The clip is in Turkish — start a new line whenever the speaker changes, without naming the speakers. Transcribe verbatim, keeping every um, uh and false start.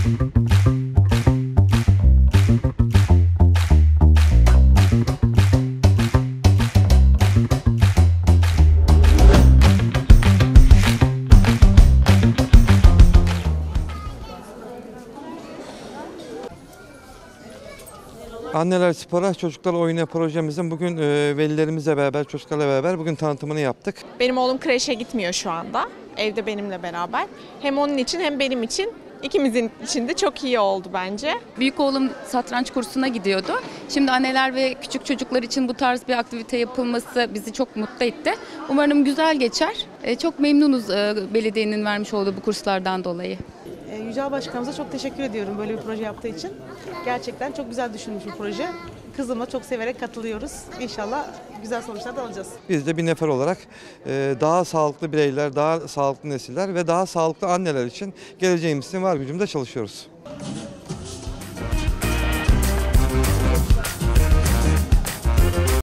Anneler Spora, Çocuklar Oyunu projemizin bugün e, velilerimizle beraber, çocuklarla beraber bugün tanıtımını yaptık.
Benim oğlum kreşe gitmiyor şu anda. Evde benimle beraber. Hem onun için hem benim için, ikimizin için de çok iyi oldu bence.
Büyük oğlum satranç kursuna gidiyordu. Şimdi anneler ve küçük çocuklar için bu tarz bir aktivite yapılması bizi çok mutlu etti. Umarım güzel geçer. Çok memnunuz belediyenin vermiş olduğu bu kurslardan dolayı.
Yücel Başkanımıza çok teşekkür ediyorum böyle bir proje yaptığı için. Gerçekten çok güzel düşünmüş bir proje. Kızımla çok severek katılıyoruz. İnşallah güzel sonuçlar da alacağız.
Biz de bir nefer olarak daha sağlıklı bireyler, daha sağlıklı nesiller ve daha sağlıklı anneler için geleceğimiz için var gücümüzle çalışıyoruz.